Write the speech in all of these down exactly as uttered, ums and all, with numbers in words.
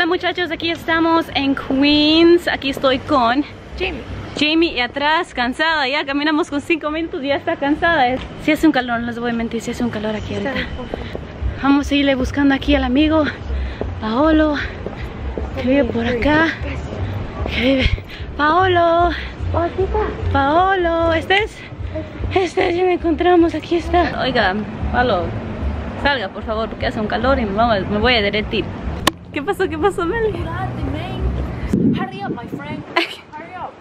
Hola muchachos, aquí estamos en Queens. Aquí estoy con Jamie. Jamie y atrás, cansada. Ya caminamos con cinco minutos y ya está cansada. Si hace un calor, no les voy a mentir, si hace un calor aquí ahorita. Vamos a irle buscando aquí al amigo Paolo, que vive por acá. Que vive. Paolo. Paolo, ¿este es? Este es, ya me encontramos, aquí está. Oiga, Paolo, salga por favor porque hace un calor y me, vamos, me voy a derretir. ¿Qué pasó? ¿Qué pasó, Meli? Hurry up, my friend. Hurry up.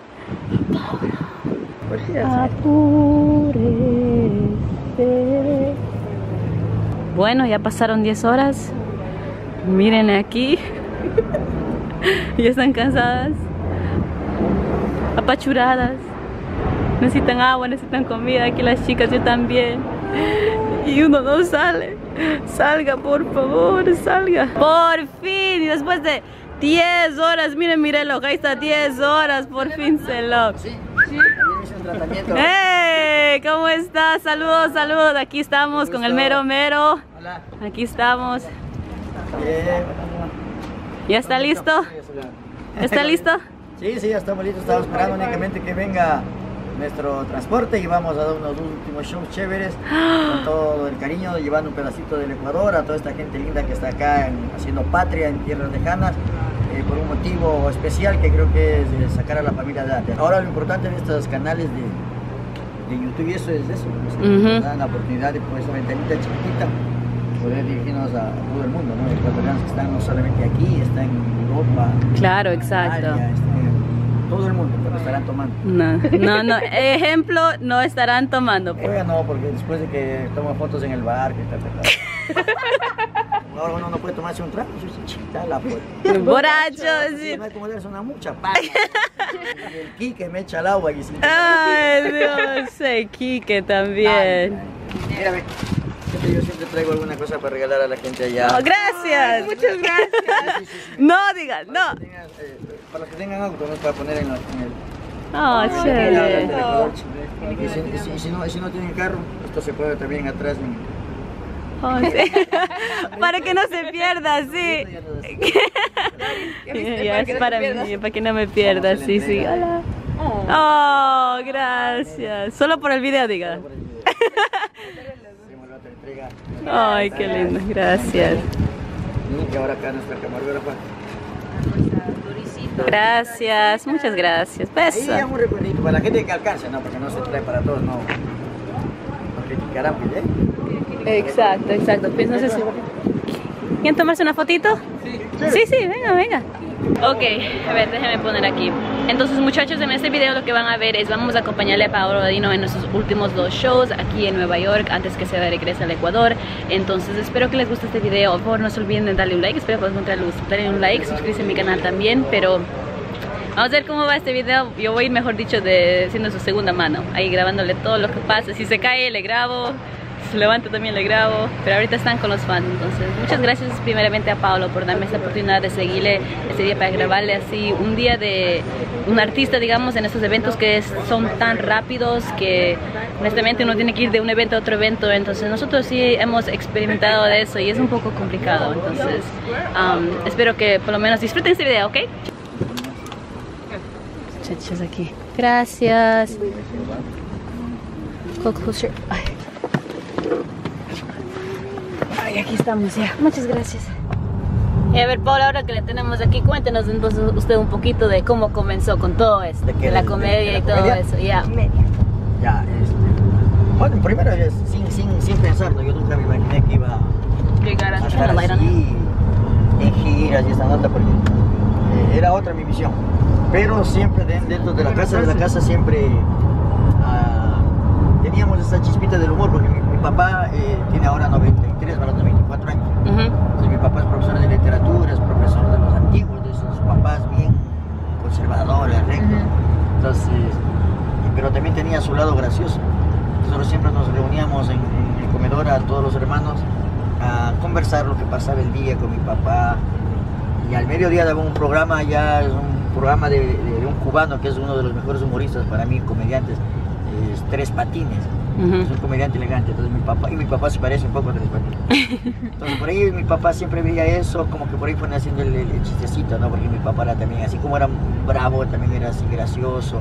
Apúrese. Bueno, ya pasaron diez horas. Miren aquí. Ya están cansadas, apachuradas. Necesitan agua, necesitan comida. Aquí las chicas, yo también. Y uno no sale. Salga, por favor, salga. Por fin, y después de diez horas, miren mi reloj, ahí está, diez horas, por fin se lo. Sí, sí, hice un tratamiento. ¡Hey! ¿Cómo estás? Saludos, saludos. Aquí estamos con el mero mero. Hola. Aquí estamos. Bien. ¿Ya está listo? ¿Está listo? Sí, sí, ya estamos listos. Estamos esperando únicamente que venga nuestro transporte y vamos a dar unos últimos shows chéveres con todo el cariño, llevando un pedacito del Ecuador a toda esta gente linda que está acá en, haciendo patria en tierras lejanas, eh, por un motivo especial que creo que es de sacar a la familia adelante. Ahora lo importante en estos canales de, de YouTube y eso es eso, pues, que Uh-huh. nos dan la oportunidad de por esa ventanita chiquitita poder dirigirnos a todo el mundo, ¿no? Ecuatorianos que están no solamente aquí, están en Europa, Claro, en exacto. Italia, están en todo el mundo, pero estarán tomando. No, no, no. Ejemplo, no estarán tomando. Oiga, no, porque después de que toma fotos en el bar, que tal, tal, tal. Ahora uno no puede tomarse un trago, eso es chita la puerta. Borracho, sí. No hay como darse una mucha pala. Y el Quique me echa el agua y sin... Ay, Dios, sé, Quique también. Mira, ve, yo siempre traigo alguna cosa para regalar a la gente allá. Oh, gracias. Muchas gracias. Sí, sí, sí. No digan, Para no. los que tengan, eh, para los que tengan auto, ¿no? Para poner en, la, en el... Oh, en el- chévere. en el Ecuador. Y si, y si- y si no, y si no tienen carro, esto se puede también atrás. En, Oh, sí. Para que no se pierda, sí. Ya, es para mí, para que no me pierda, sí, sí. Hola. Oh, gracias. Solo por el video, diga. Ay, qué lindo, gracias. Y ahora acá nuestra camarógrafa. Gracias, muchas gracias. Ahí Beso. es un recuerdito para la gente que alcance, ¿no? Porque no se trae para todos, no. No criticarán, pues, ¿eh? Exacto, exacto. Pues no sé si... ¿Quieren tomarse una fotito? Sí, sí, venga, venga. Ok, a ver, déjenme poner aquí. Entonces, muchachos, en este video lo que van a ver es vamos a acompañarle a Paolo Ladino en nuestros últimos dos shows aquí en Nueva York antes que se regrese al Ecuador. Entonces, espero que les guste este video. Por favor, no se olviden de darle un like. Espero que les guste, darle un like, suscribirse a mi canal también, pero... Vamos a ver cómo va este video. Yo voy, mejor dicho, de siendo su segunda mano, ahí grabándole todo lo que pasa. Si se cae, le grabo. Si se levanta, también le grabo. Pero ahorita están con los fans. Entonces, muchas gracias primeramente a Paolo por darme esta oportunidad de seguirle este día para grabarle así un día de un artista, digamos, en estos eventos que es- son tan rápidos que honestamente uno tiene que ir de un evento a otro evento. Entonces, nosotros sí hemos experimentado de eso y es un poco complicado. Entonces, um, espero que por lo menos disfruten este video, ¿ok? Muchachos aquí. Gracias. Go closer. Ay. Ay, aquí estamos ya. Muchas gracias. Y a ver, Paula, ahora que le tenemos aquí, cuéntenos entonces usted un poquito de cómo comenzó con todo esto, ¿De qué? de la ¿De- comedia de la y todo comedia? eso. Ya. Ya, este... Bueno, primero, es, sin, sin, sin pensarlo, yo nunca me imaginé que iba Llegar a a estar así, en giras y esta nota, porque eh, era otra mi visión. Pero siempre de- dentro de la casa, de la casa siempre ah, teníamos esa chispita del humor, porque mi, mi papá eh, tiene ahora noventa y tres, ahora veinticuatro años. Ujú. Entonces, mi papá es profesor de literatura, es profesor de los antiguos, de esos papás bien conservadores, rectos. Entonces, y- pero también tenía su lado gracioso. Nosotros siempre nos reuníamos en, en el comedor a todos los hermanos a conversar lo que pasaba el día con mi papá. Y al mediodía daba un programa, ya es un programa de, de- de un cubano que es uno de los mejores humoristas para mí, comediantes, es Tres Patines. Uh-huh. Es un comediante elegante, entonces mi papá, y mi papá se parece un poco a Andrés Manuel. Entonces por ahí mi papá siempre veía eso, como que por ahí fueron haciendo el, el, el chistecito, ¿no? Porque mi papá era también, así como era bravo, también era así gracioso,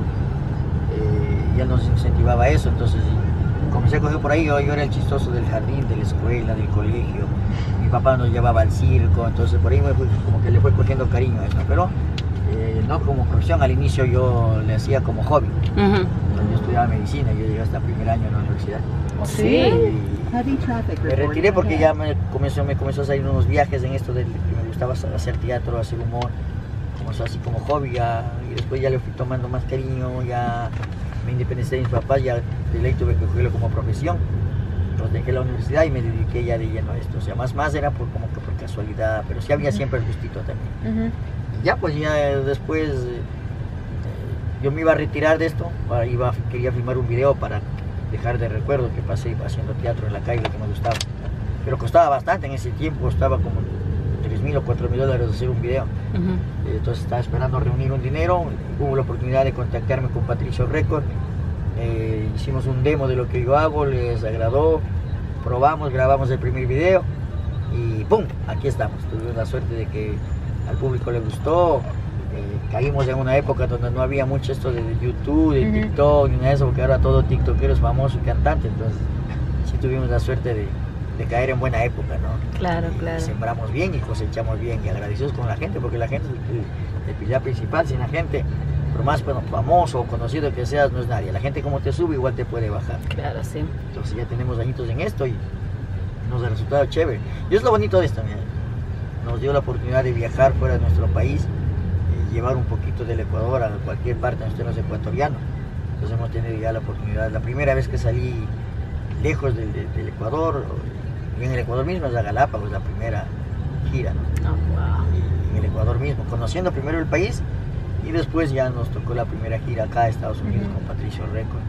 eh, ya nos incentivaba eso, entonces comencé a coger por ahí, yo, yo era el chistoso del jardín, de la escuela, del colegio, mi papá nos llevaba al circo, entonces por ahí me fui, como que le fue cogiendo cariño a eso, pero eh, no como profesión, al inicio yo le hacía como hobby. Uh-huh. Yo estudiaba medicina, yo llegué hasta el primer año en la universidad. Sí. Me retiré porque ya me comenzó, me comenzó a salir unos viajes en esto de que me gustaba hacer teatro, hacer humor, comenzó así como hobby, ya, y después ya le fui tomando más cariño, ya me independicé de mis papás, ya de ley tuve que cogerlo como profesión. Entonces dejé la universidad y me dediqué ya de lleno a esto, o sea, más, más era por, como que por casualidad, pero sí había uh-huh. siempre el gustito también. Uh-huh. Y ya pues ya después eh, yo me iba a retirar de esto, iba, quería filmar un video para dejar de recuerdo que pasé haciendo teatro en la calle, lo que me gustaba, pero costaba bastante en ese tiempo, costaba como tres mil o cuatro mil dólares hacer un video. Uh-huh. Entonces estaba esperando reunir un dinero, hubo la oportunidad de contactarme con Patricio Record, eh, hicimos un demo de lo que yo hago, les agradó, probamos, grabamos el primer video y ¡pum! Aquí estamos. Tuvimos la suerte de que al público le gustó, eh, caímos en una época donde no había mucho esto de YouTube, de uh-huh. TikTok, ni nada de eso, porque ahora todo tiktokero es famoso y cantante, entonces sí tuvimos la suerte de, de caer en buena época, ¿no? Claro, y claro. Sembramos bien y cosechamos bien y agradecidos con la gente, porque la gente es el, el pilar principal. Sin la gente, por más bueno, famoso o conocido que seas, no es nadie. La gente como te sube igual te puede bajar. Claro, sí. Entonces ya tenemos añitos en esto y nos ha resultado chévere. Y es lo bonito de esto, mira. Nos dio la oportunidad de viajar fuera de nuestro país, eh, llevar un poquito del Ecuador a cualquier parte donde estén los ecuatorianos. Entonces hemos tenido ya la oportunidad. La primera vez que salí lejos del, del, del Ecuador, y en el Ecuador mismo es la Galápagos, la primera gira, ¿no? Oh, wow. Y en el Ecuador mismo, conociendo primero el país y después ya nos tocó la primera gira acá a Estados Unidos uh-huh. con Patricio Record.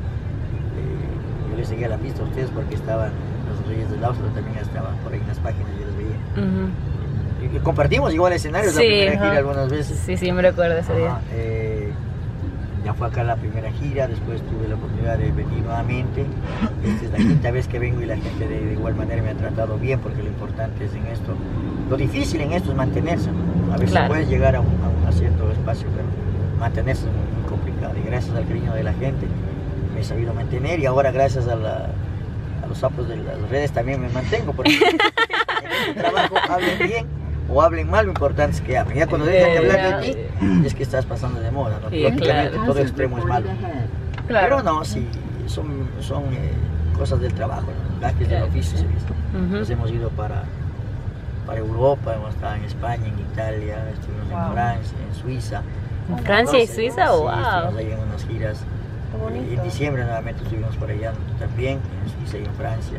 Eh, yo les seguía la pista a ustedes porque estaban los Reyes del Austro, también estaban por ahí en las páginas, yo les veía. Uh-huh. y, y compartimos igual escenarios, sí, la primera uh-huh. gira algunas veces. Sí, sí, me recuerdo ese día. Eh, Ya fue acá la primera gira, después tuve la oportunidad de venir nuevamente. Esta es la quinta vez que vengo y la gente de, de igual manera me ha tratado bien, porque lo importante es en esto, lo difícil en esto es mantenerse, ¿no? A veces claro. puedes llegar a un, a un cierto espacio, pero mantenerse es muy, muy complicado. Y gracias al cariño de la gente me he sabido mantener, y ahora gracias a, la, a los sapos de las redes también me mantengo, porque en este trabajo hablen bien o hablen mal, lo importante es que hablen. Ya cuando dejan de hablar de ti, es que estás pasando de moda, ¿no? Sí, lógicamente claro. todo extremo es malo. Claro. Pero no, sí, son, son eh, cosas del trabajo, ¿no? Gajes del oficio, se dice. Uh-huh. Nos hemos ido para, para Europa, hemos estado en España, en Italia, estuvimos wow. en Francia, en Suiza. ¿En Francia y Suiza? Sí, wow. estuvimos ahí en unas giras. Eh, en diciembre nuevamente estuvimos por allá también, en Suiza y en Francia.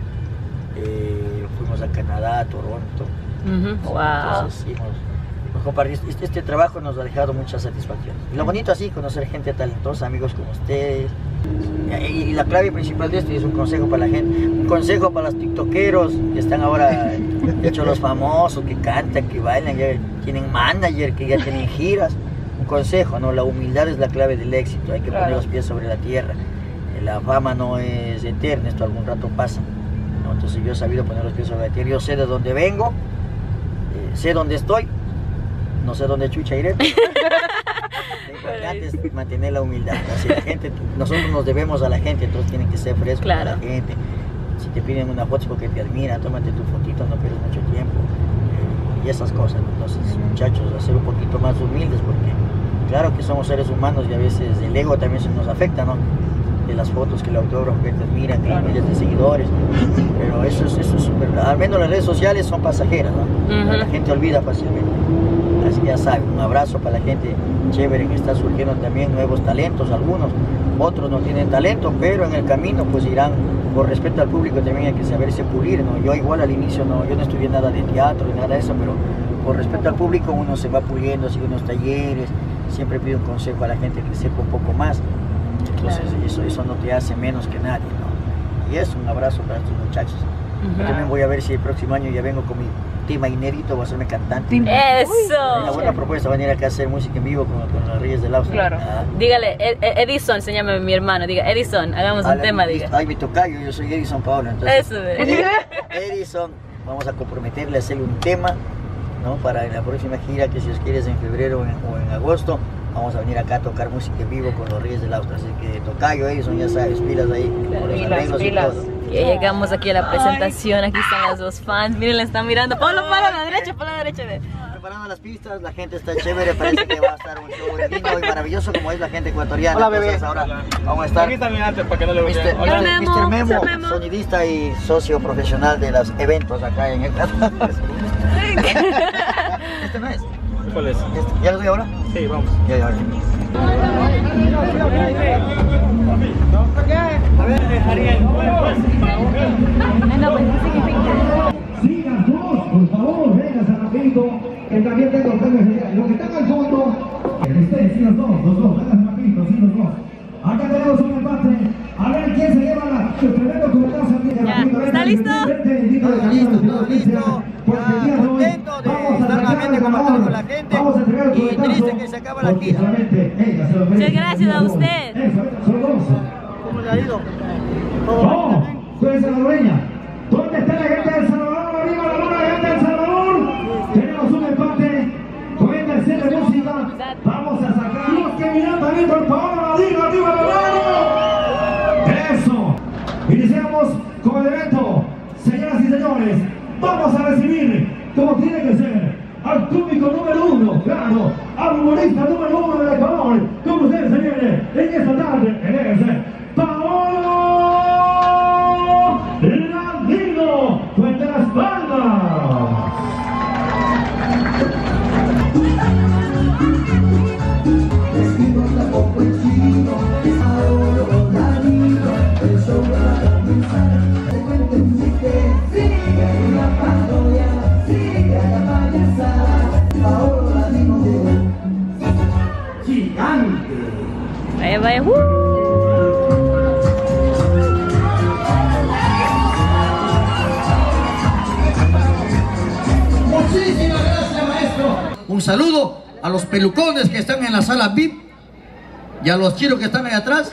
Eh, fuimos a Canadá, a Toronto. Uh-huh. Wow. Entonces, hemos, hemos compartido. Este, este trabajo nos ha dejado muchas satisfacciones. Y lo bonito así, conocer gente talentosa, amigos como ustedes. Y, y la clave principal de esto, y es un consejo para la gente, un consejo para los tiktokeros que están ahora hechos los famosos, que cantan, que bailan, ya tienen manager, que ya tienen giras. Un consejo, ¿no? La humildad es la clave del éxito, hay que claro. poner los pies sobre la tierra. La fama no es eterna, esto algún rato pasa, ¿no? Entonces yo he sabido poner los pies sobre la tierra, yo sé de dónde vengo, eh, sé dónde estoy, no sé dónde chucha iré. Lo importante es mantener la humildad. Así la gente, nosotros nos debemos a la gente, entonces tienen que ser frescos claro. con la gente. Si te piden una foto es porque te admiran, tómate tu fotito, no pierdes mucho tiempo. Y esas cosas, entonces muchachos, a ser un poquito más humildes, porque claro que somos seres humanos y a veces el ego también se nos afecta, ¿no? De las fotos, que el autógrafo que te admiran, que claro. miles de seguidores, pero eso es, eso es super, al menos las redes sociales son pasajeras, ¿no? Uh-huh. La gente olvida fácilmente, así ya saben. Un abrazo para la gente chévere que está surgiendo también nuevos talentos, algunos, otros no tienen talento, pero en el camino pues irán. Por respeto al público también hay que saberse pulir, ¿no? Yo igual al inicio no, yo no estudié nada de teatro ni nada de eso, pero por respeto al público uno se va puliendo, sigue unos talleres, siempre pido un consejo a la gente que sepa un poco más, entonces claro. eso, eso no te hace menos que nadie, ¿no? Y es un abrazo para estos muchachos, Uh-huh. Yo también voy a ver si el próximo año ya vengo con mi tema inédito, voy a hacerme cantante. ¡Eso! Una buena propuesta, venir acá a hacer música en vivo con, con los Reyes del Austria. Claro. Ah. Dígale, Ed Edison se llama mi hermano, diga, Edison, hagamos un tema, diga. Ay, mi tocayo, yo soy Edison Paolo, entonces. Eso, Ed, Edison, vamos a comprometerle a hacerle un tema, ¿no? Para la próxima gira, que si os quieres en febrero o en, o en agosto, vamos a venir acá a tocar música en vivo con los Reyes del Austria. Así que tocayo, Edison, ya sabes, pilas ahí. Claro, pilas, pilas. Que llegamos aquí a la presentación, aquí están las dos fans, miren, le están mirando. Pablo, para la derecha, para la derecha. Ve. Preparando las pistas, la gente está chévere, parece que va a estar un show lindo y maravilloso como es la gente ecuatoriana. Hola, bebé. Entonces ahora vamos a estar. Aquí también antes para que no le mister Hola, mister Memo, Memo, sonidista y socio profesional de los eventos acá en Ecuador. Este no es. ¿Cuál es? Este. ¿Ya lo doy ahora? Sí, vamos. Ya, ya, ya. A ver, Ariel. Sigan todos, por favor, vengan rapidito, que también tengo premios. Los que están al fondo, ustedes, sí, los dos, los dos, vengan rapidito, sí, los dos. Acá tenemos un empate, a ver quién se lleva la, el primero comentario. Ya, ¿está listo? Todo listo, todo listo. Ya, contento de estar nuevamente compartiendo con la gente y triste que se acaba la gira. Muchas gracias a usted. ¿Cómo le ha ido? ¡Oh! Soy salvadoreña. ¿Dónde está la gente del Salvador? ¡Arriba la mano, la gente del Salvador! Tenemos un empate con el tercer de música. Vamos a sacar los que miran también, por favor, arriba, arriba la mano. ¡Eso! Iniciamos con el evento. Señoras y señores, vamos a recibir, como tiene que ser, al cómico número uno, claro, al humorista número uno del Ecuador. Como ustedes se viene en esta tarde, en ese Paolo Ladino, Fuente las Palmas. Vestidos la copa en chino, Paolo Ladino, el show va a comenzar. Te cuento un chiste, sigue la parodia, sigue la payasada. Paolo Ladino gigante. Vaya, vaya, uh. Muchísimas gracias, maestro. Un saludo a los pelucones que están en la sala V I P y a los chiros que están ahí atrás.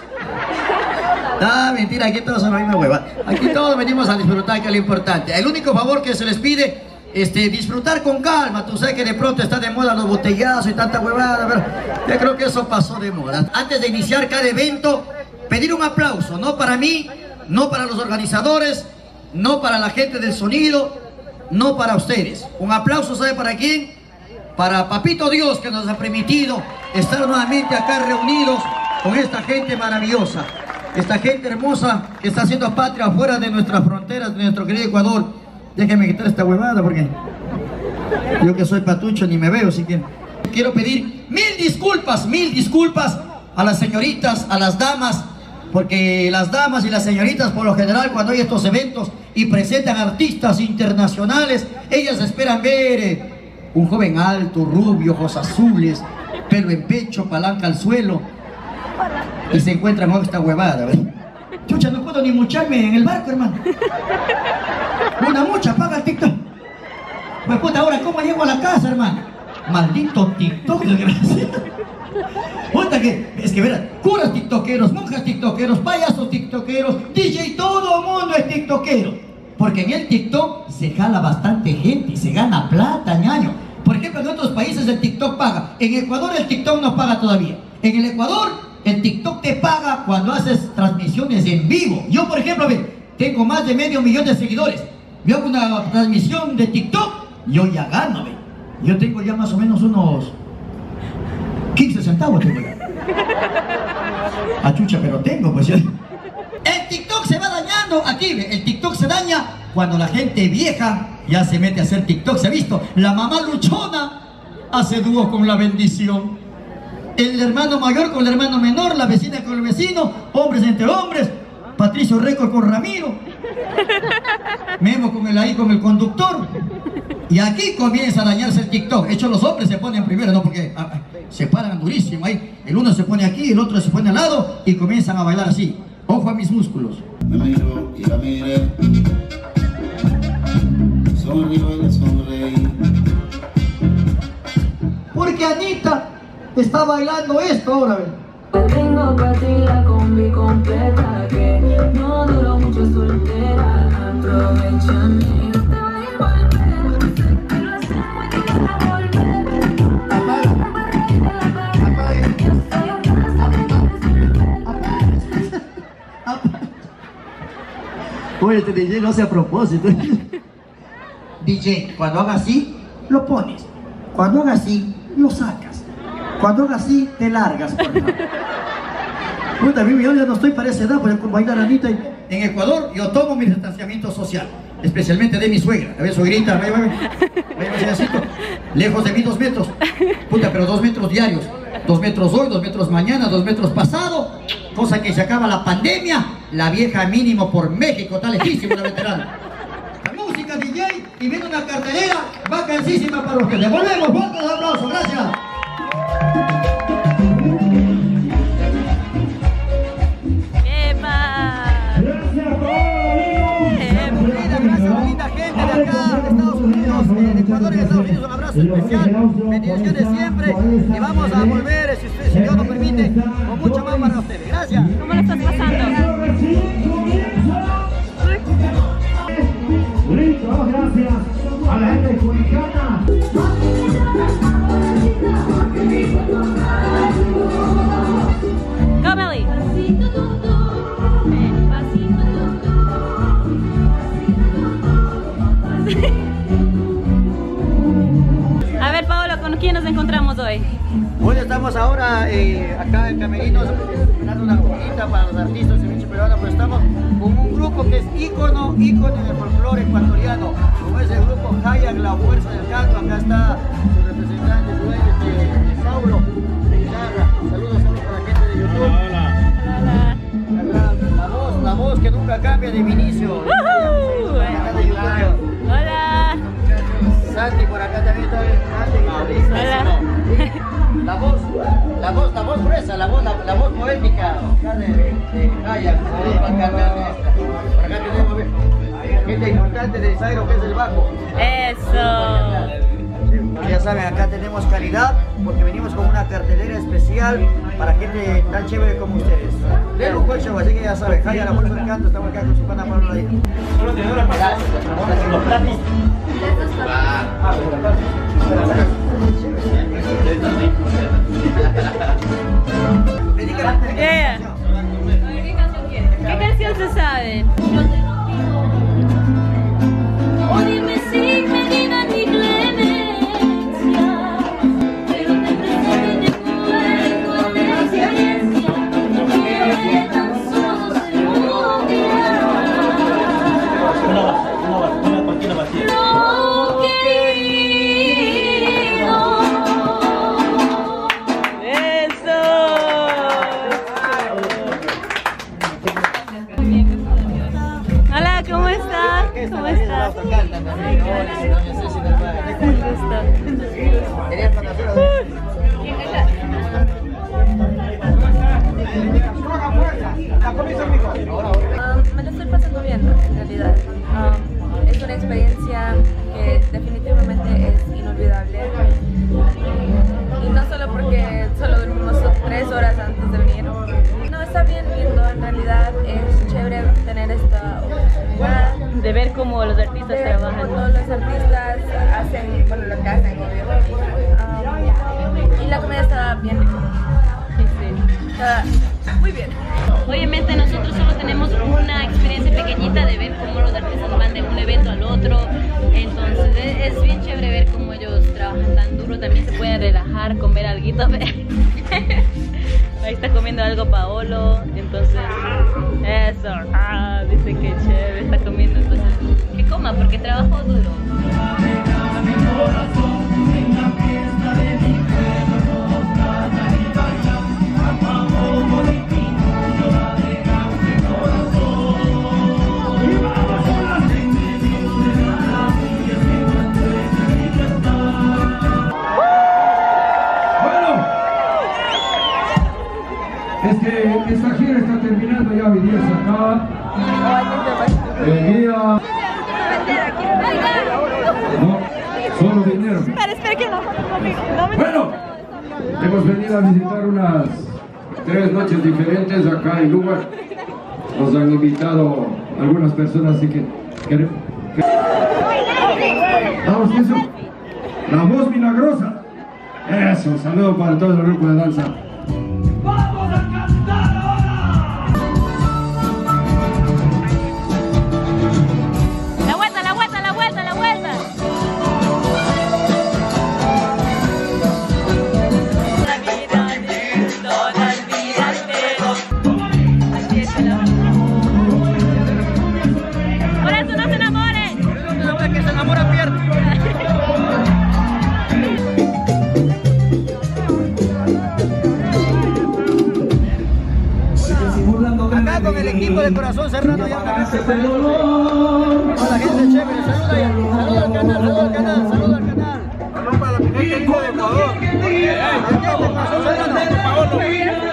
Ah, mentira, aquí todos son la misma hueva. Aquí todos venimos a disfrutar, que es lo importante. El único favor que se les pide, este, disfrutar con calma. Tú sabes que de pronto está de moda los botellazos y tanta huevada, pero yo creo que eso pasó de moda. Antes de iniciar cada evento, pedir un aplauso, no para mí, no para los organizadores, no para la gente del sonido, no para ustedes. Un aplauso, ¿sabe para quién? Para Papito Dios, que nos ha permitido estar nuevamente acá reunidos con esta gente maravillosa, esta gente hermosa que está haciendo patria afuera de nuestras fronteras, de nuestro querido Ecuador. Déjenme quitar esta huevada porque yo que soy patucho ni me veo, así que quiero pedir mil disculpas, mil disculpas a las señoritas, a las damas, porque las damas y las señoritas por lo general cuando hay estos eventos y presentan artistas internacionales, ellas esperan ver eh, un joven alto, rubio, ojos azules, pelo en pecho, palanca al suelo, y se encuentran con esta huevada, ¿ves? Chucha, no puedo ni mucharme en el barco, hermano. Una mucha, paga el TikTok. Pues puta, ahora ¿cómo llego a la casa, hermano? Maldito TikTok, desgraciado. Puta que, es que verás, curas tiktokeros, monjas tiktokeros, payasos tiktokeros, D J, todo el mundo es tiktokero. Porque en el TikTok se jala bastante gente y se gana plata, ñaño. Por ejemplo, en otros países el TikTok paga. En Ecuador el TikTok no paga todavía. En el Ecuador el TikTok te paga cuando haces transmisiones en vivo. Yo, por ejemplo, tengo más de medio millón de seguidores. Yo hago una transmisión de TikTok, yo ya gano, ¿ve? Yo tengo ya más o menos unos quince centavos. Tengo ya. Ah, chucha, pero tengo, pues ya. El TikTok se va dañando aquí, ¿ve? El TikTok se daña cuando la gente vieja ya se mete a hacer TikTok. ¿Se ha visto? La mamá luchona hace dúo con la bendición. El hermano mayor con el hermano menor, la vecina con el vecino, hombres entre hombres, Patricio Récord con Ramiro, Memo con el ahí con el conductor. Y aquí comienza a dañarse el TikTok. De hecho, los hombres se ponen primero, ¿no? Porque ah, se paran durísimo ahí. El uno se pone aquí, el otro se pone al lado y comienzan a bailar así. Ojo a mis músculos. Me miro y la miré. Porque Anita está bailando esto ahora, ¿ven? Tengo para ti la combi completa que no duró mucho soltera. Aprovechame, yo te voy a volver. Sé que lo hacemos y tú vas a volver. Apaga. Apaga. Yo estoy Apaga. Oye, este D J lo hace a propósito. D J, cuando haga así, lo pones. Cuando haga así, lo sacas. Cuando haga así, te largas, por favor. Puta, yo ya no estoy para esa edad, para bailar Anita. En Ecuador, yo tomo mi distanciamiento social, especialmente de mi suegra. A ver, suegrita, vaya, vaya, vaya, vaya, lejos de mí dos metros. Puta, pero dos metros diarios. Dos metros hoy, dos metros mañana, dos metros pasado. Cosa que se acaba la pandemia, la vieja mínimo por México, está lejísimo la veterana. La música D J y viene una cartelera vacancísima para ustedes. Volvemos, fuertes aplausos, gracias. De Ecuador y de Estados Unidos, un abrazo especial, bendiciones siempre y vamos a volver, si, usted, si Dios nos permite, con mucho más para ustedes. Gracias. ¿Cómo lo estás pasando? Listo, gracias a la gente cubicana. Go, Meli. A ver, Paolo, ¿con quién nos encontramos hoy? Hoy estamos ahora eh, acá en Camerinos dando una cojita para los artistas de Michi Peruana, pues estamos con un grupo que es ícono, ícono en el folclore ecuatoriano, como es el grupo Hayak, la fuerza del canto. Acá está su representante, su dueño, de, de Saulo, de guitarra. Saludos, saludos para la gente de YouTube. Hola. La, la voz, la voz que nunca cambia de Vinicio. Uh-huh. Hola. Santi por acá también está Santi, guitarrista. La voz, la voz, la voz gruesa, la voz, la, la voz poética acá de, de Hayak, por acá tenemos gente importante de Zairo, que es el bajo. Eso. Ya saben, acá tenemos calidad porque venimos con una cartelera especial para gente tan chévere como ustedes. De lujo el show, así que ya saben, Hayak, la fuerza del canto, estamos acá con su pana Pablo ahí. Gracias. Yeah. ¿Qué canción se sabe? O dime si me digan mi clemencia, pero te presto mi lengua de tu experiencia, no quiero que tan solo se muera. Lo querido. Eso. Hola, ¿cómo está? ¿Cómo está? Um, me lo estoy pasando bien, en realidad. Um, es una experiencia que definitivamente es inolvidable. Y no solo porque solo dormimos tres horas antes de venir. No, está bien lindo, en realidad es chévere tener esta oportunidad De ver cómo los artistas de trabajan. cómo todos los artistas hacen, bueno, lo que hacen. Um, y la comida está bien rica. Sí, sí. Está muy bien. Obviamente nosotros solo tenemos una experiencia pequeñita de ver cómo los artistas van de un evento al otro, entonces es, es bien chévere ver cómo ellos trabajan tan duro. También se puede relajar, comer alguito. Ahí está comiendo algo Paolo, entonces eso, ah, dice que chévere está comiendo, entonces que coma porque trabajó duro. Es que esta gira está terminando ya, mi día acá. El día. Solo vinieron. Espera, espera que no foto conmigo. No me... Bueno, hemos venido a visitar unas tres noches diferentes acá en Lugar. Nos han invitado algunas personas, así que... que, que... Vamos, eso. La voz milagrosa. Eso, un saludo para todo el grupo de danza. ¡Vamos a cantar ahora! La vuelta, la vuelta, la vuelta, la vuelta. Por eso no se enamoren. El que se enamora pierde. Acá con el equipo de Corazón Serrano ya con la gente chévere, saluda ya, saluda al canal, saluda al canal, saluda al canal. Saludos para la final de Ecuador. Corazón Serrano, Paolo.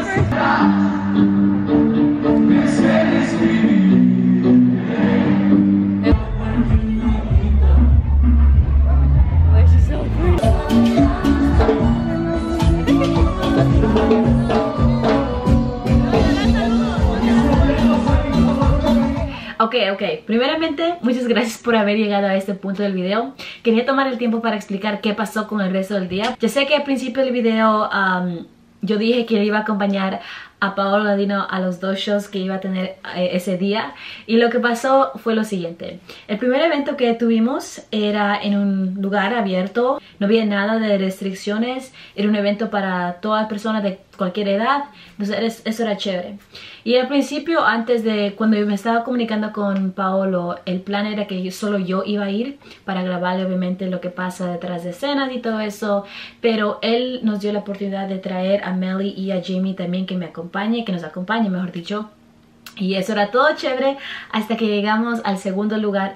Ok, ok, primeramente muchas gracias por haber llegado a este punto del video. Quería tomar el tiempo para explicar qué pasó con el resto del día. Yo sé que al principio del video um, yo dije que iba a acompañar a Paolo Ladino a los dos shows que iba a tener eh, ese día, y lo que pasó fue lo siguiente. El primer evento que tuvimos era en un lugar abierto, no había nada de restricciones, era un evento para todas personas de cualquier edad, entonces eso era chévere. Y al principio, antes de cuando yo me estaba comunicando con Paolo, el plan era que yo, solo yo iba a ir para grabarle obviamente lo que pasa detrás de escenas y todo eso, pero él nos dio la oportunidad de traer a Melly y a Jamie también, que me acompañe, que nos acompañe mejor dicho, y eso era todo chévere hasta que llegamos al segundo lugar.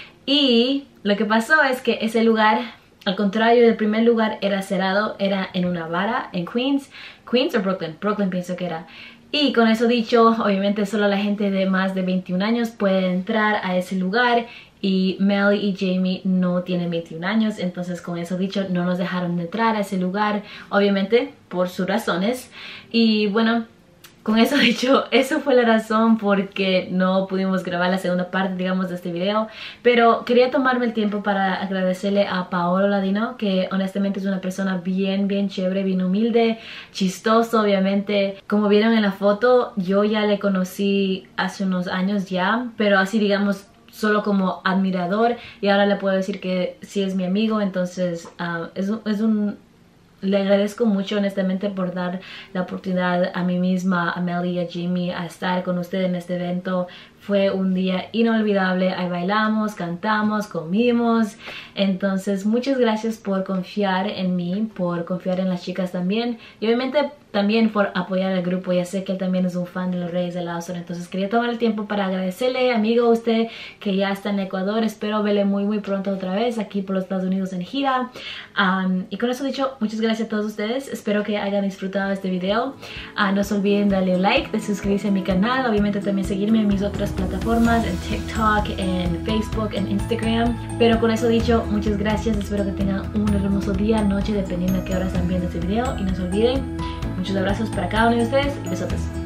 Y lo que pasó es que ese lugar, al contrario del primer lugar, era cerrado, era en una vara en Queens, Queens o Brooklyn, Brooklyn pienso que era. Y con eso dicho, obviamente solo la gente de más de veintiún años puede entrar a ese lugar, y Melly y Jamie no tienen veintiún años, entonces con eso dicho no nos dejaron entrar a ese lugar, obviamente por sus razones. Y bueno, con eso dicho, eso fue la razón por que no pudimos grabar la segunda parte, digamos, de este video. Pero quería tomarme el tiempo para agradecerle a Paolo Ladino, que honestamente es una persona bien, bien chévere, bien humilde, chistoso, obviamente. Como vieron en la foto, yo ya le conocí hace unos años ya, pero así, digamos, solo como admirador. Y ahora le puedo decir que sí es mi amigo, entonces uh, es, es un... Le agradezco mucho honestamente por dar la oportunidad a mí misma, a Melly y a Jamie a estar con ustedes en este evento. Fue un día inolvidable, ahí bailamos, cantamos, comimos. Entonces muchas gracias por confiar en mí, por confiar en las chicas también. Y obviamente también por apoyar al grupo. Ya sé que él también es un fan de los Reyes del Lázaro. Entonces quería tomar el tiempo para agradecerle, amigo, a usted que ya está en Ecuador. Espero verle muy muy pronto otra vez aquí por los Estados Unidos en gira. Um, y con eso dicho, muchas gracias a todos ustedes. Espero que hayan disfrutado este video. Uh, no se olviden de darle un like, de suscribirse a mi canal. Obviamente también seguirme en mis otras plataformas, en TikTok, en Facebook, en Instagram. Pero con eso dicho, muchas gracias. Espero que tengan un hermoso día, noche, dependiendo de qué hora están viendo este video. Y no se olviden, muchos abrazos para cada uno de ustedes y besotes.